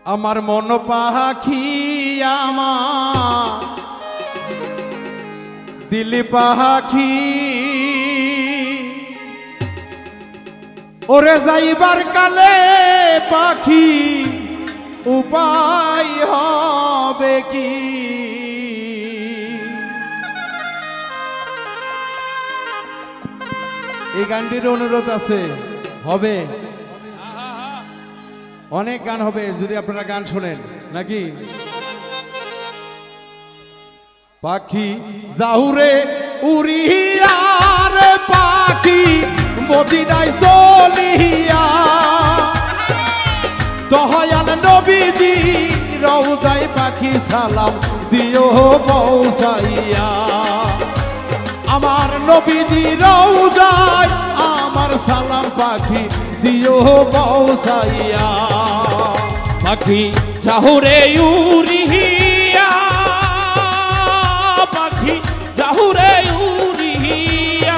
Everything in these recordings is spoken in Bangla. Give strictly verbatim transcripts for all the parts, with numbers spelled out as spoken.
আমার মন পাখি আমার দিল পাখি ওরে যাইবার কালে পাখি উপায় হবে কি এই গানটির অনুরোধ আছে হবে অনেক গান হবে যদি আপনারা গান শোনেন নাকি পাখি জাহুরে উড়িয়া রে পাখি মদিনায় চলিয়া দয়াল নবীজি রওজায় পাখি সালাম দিও পৌঁছাইয়া আমার নবীজি রওজায় আমার সালাম পাখি দিও পৌঁছাইয়া পাখি জাহুরে উড়িয়া পাখি জাহুরে উড়িয়া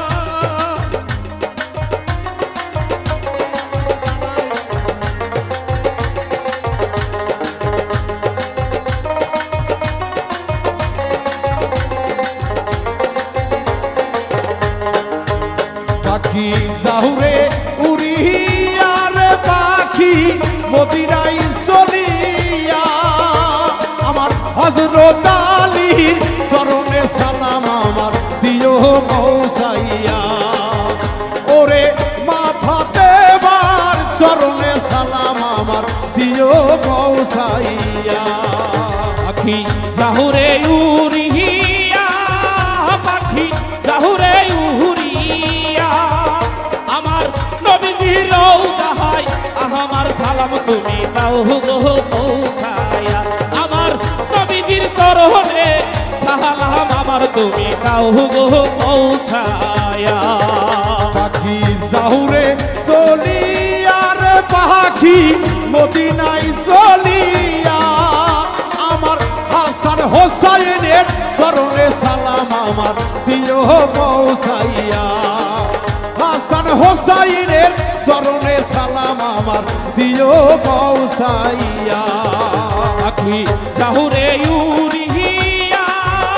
পাখি জাহুরে উড়িয়া রে পাখি মদিনায় চলিয়া আমার হযরত আলীর চরণে সালাম আমার দিও পৌঁছাইয়া ওরে মা ফাতেমার চরণে সালাম আমার দিও পৌঁছাইয়া পাখি জাহুরে উড়িয়া পাখি জাহুরে উড়িয়া আমার নবীজির রওজায় আমার সালাম তুমি দাও গো পৌঁছায়া আমার নবীজির চরণে সালাম আমার তুমি দাও গো পৌঁছায়া পাখি জাহুরে চলিয়া রে পাখি মদিনায় চলিয়া আমার হাসান হোসাইনের চরণে সালাম আমার দিও পৌঁছাইয়া হাসান হোসাইনের চরণে সালাম আমার দিও পৌঁছাইয়া পাখি জাহুরে উড়িয়া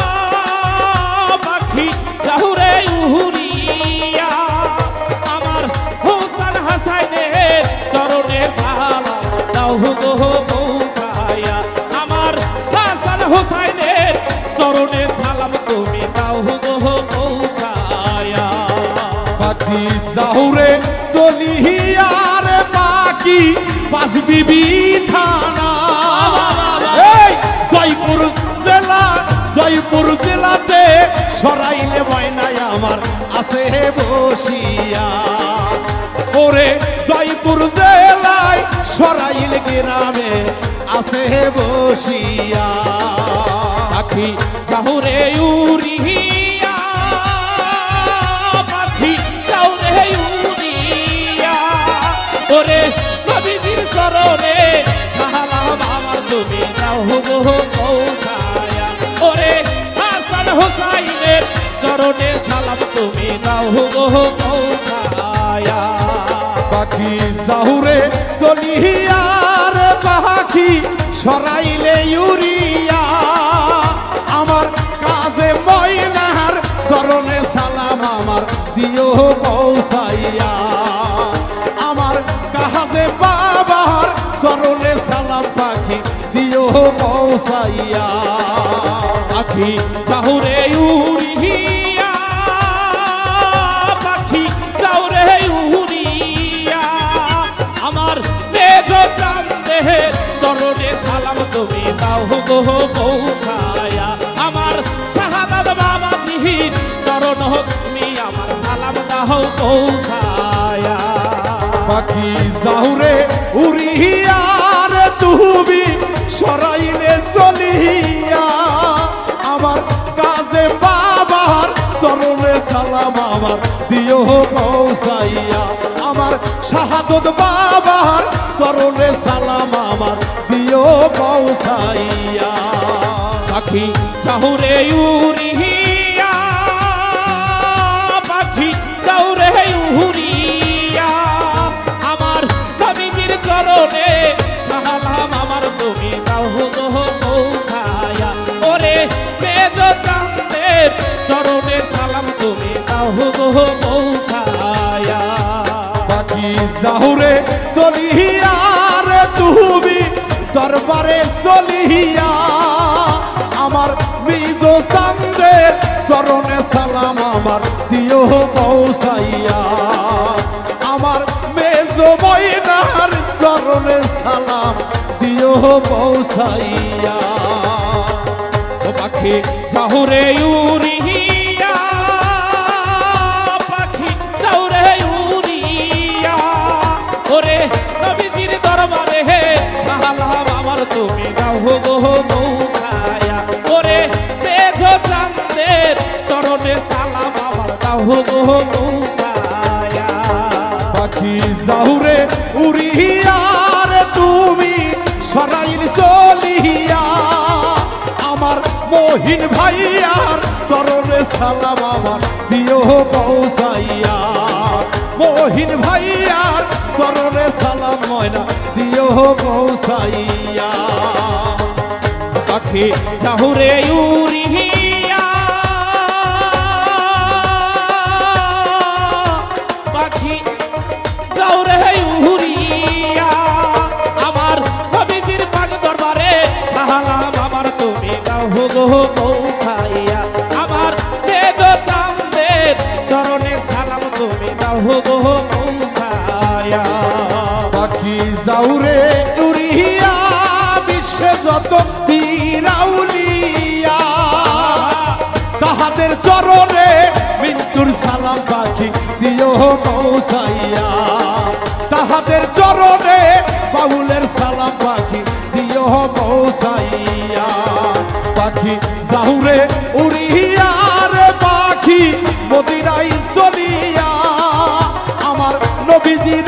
পাখি জাহুরে উড়িয়া আমার হোসেন হাসাইনের চরণে সালাম দাও গো পৌঁছায়া আমার হাসান হোসাইনের চরণে সালাম তুমি দাও গো পৌঁছায়া পাখি জাহুরে চলিয়া রে পাখি পাঁচ বিবি থানা এই জয়পুর জেলা জয়পুর জেলাতে সরাইলে বয়নাই আমার আছে বসিয়া ওরে জয়পুর জেলায় সরাইল গ্রামে আছে বসিয়া পাখি জাহুরে উড়িয়া পাখি জাহুরে উড়িয়া ওরে নবীজির চরণে সালাম আমার তুমি দাও গো পৌঁছায়া ওরে হাসান হোসাইনের চরণে সালাম তুমি দাও গো পৌঁছায়া পাখি জাহুরে চলিয়া রে পাখি সরাইলে ইউরিয়া আমার কাজে ময়নার চরণে সালাম আমার দিও পৌঁছাইয়া আমার কাজে বাবার চরণে সালাম পাখি দিও পৌঁছাইয়া পাখি জাহুরে উড়িয়া পাখি জাহুরে উড়িয়া আমার মেঘ চাঁদের চরণে সালাম তুমি দাও গো পৌঁছায়া আমার শাহাদাত বাবাজির চরণ তুমি আমার সালাম দাও পৌঁছায়া পাখি জাহুরে উড়িয়া রে তুমি সরাইলে চলিয়া আমার কাজে বাবার চরণে সালাম আমার দিও পৌঁছাইয়া আমার শাহাদত বাবার চরণে সালাম আমার দিও পৌঁছাইয়া পাখি জাহুরে উড়িয়া পাখি জাহুরে উড়িয়া আমার নবীজির চরণে সালাম চলিয়া রে তুমি দরবারে চলিয়া আমার নিজ চান্দের চরণে সালাম আমার দিও পৌঁছাইয়া আমার মেজ ময়নার চরণে সালাম দিও পৌঁছাইয়া ও পাখি যাহুরে উড়িয়া পাখি যাহুরে উড়িয়া ওরে নবীজির দরবারে হে সালাম আমার তুমি দাও গো পৌঁছায়া ওরে মেজ চাঁদের চরণে সালাম আমার দাও গো পৌঁছায়া পাখি যাহুরে উড়িয়া রে তুমি সরাইল চলিয়া আমার মহিন ভাইয়ার চরণে সালাম আমার দিও পৌঁছাইয়া মহিন ভাইয়ার চরণে সালাম ময়না দিও পৌঁছাইয়া পাখি যাহুরে উড়িয়া পাখি যাহুরে উড়িয়া আমার নবীজির পাক দরবারে সালাম আমার তুমি দাও গো পৌঁছাইয়া আমার মেজ চাঁদের চরণে সালাম তুমি দাও গো পৌঁছাইয়া পাখি যাহুরে উড়িয়া বিশ্বে যত বীরাউলিয়া তাহাদের চরণে মৃত্যুর সালাম পাখি দিও পৌঁছাইয়া তাহাদের চরণে বাউলের সালাম পাখি দিও পৌঁছাইয়া পাখি যাহুরে উড়িয়া রে পাখি মদিনায় চলিয়া আমার নবীজির